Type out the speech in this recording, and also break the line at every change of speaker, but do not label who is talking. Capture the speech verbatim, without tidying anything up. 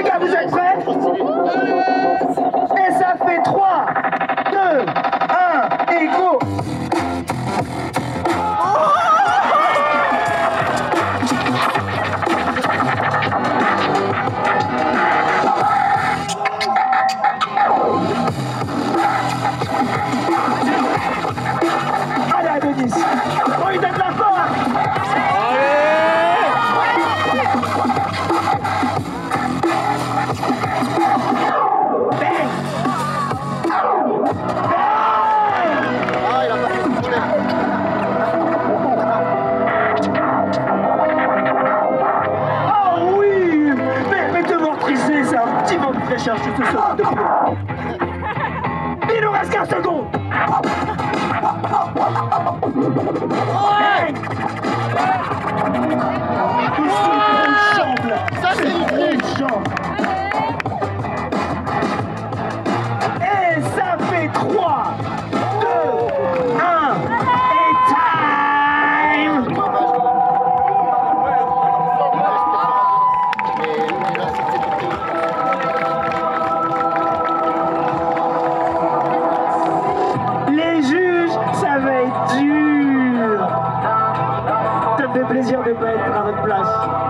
gars, vous êtes prêts? Et ça fait trois, deux, un, et go! Allez, Adonis! Oh, il donne la force! Cherche ce soir de boulot. Il nous reste quinze secondes. Ouais. Ça c'est une jambe. Et ça fait trois, deux, un et time. Ça me fait plaisir de ne pas être à votre place.